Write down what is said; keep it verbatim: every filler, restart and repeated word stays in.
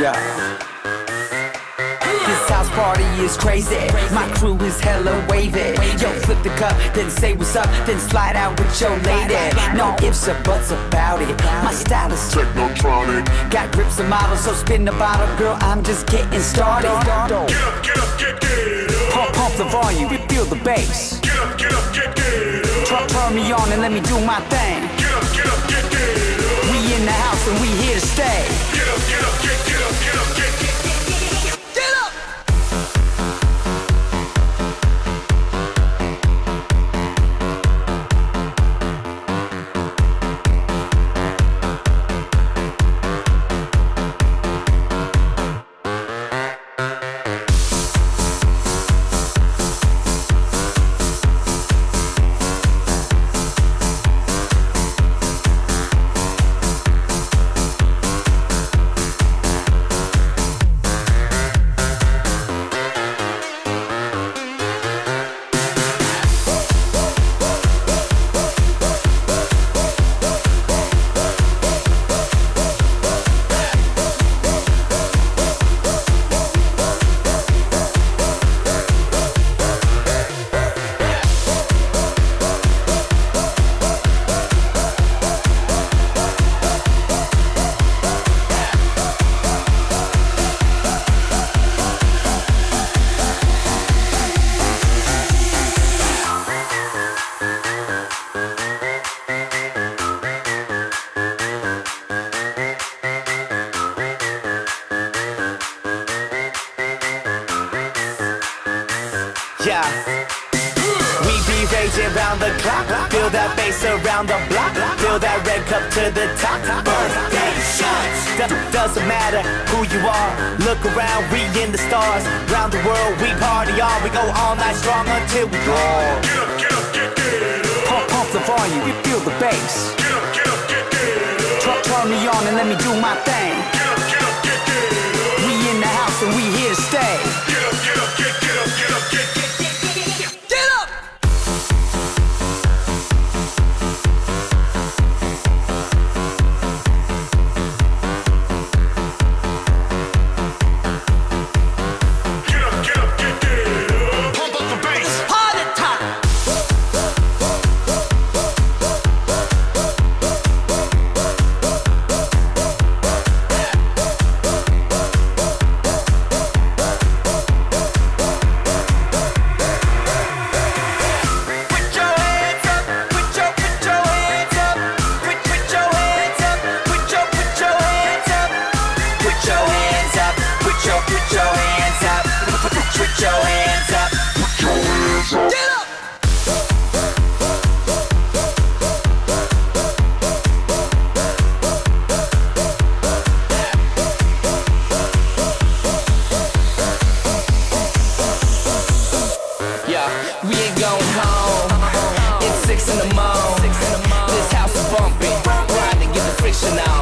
Yeah. This house party is crazy. My crew is hella wavy. Yo, flip the cup, then say what's up, then slide out with your lady. No ifs or buts about it. My style is technotronic. Got grips and models, so spin the bottle, girl. I'm just getting started. Get up, get up, get get up. Pump, pump the volume, feel the bass. Get up, get up, get get up. Turn, turn me on and let me do my thing. Get up, get up, get get up. We in the house and we here to stay. Get up, get up, get get up, get up, get get. Yeah, we be raging round the clock. Feel that bass around the block. Feel that red cup to the top. Birthday shots. Do- doesn't matter who you are. Look around, we in the stars. Round the world, we party on. We go all night strong until we draw. Get up, get up, get get up. Pump, pump the volume, feel the bass. Get up, get up, get get up. Turn, turn me on and let me do my thing. Get up, get up, get get up. We in the house and we here to stay. Get up, get up, get get up, get up, get get. We ain't going home. It's six in the morning. This house is bumping. Grinding, get the friction out.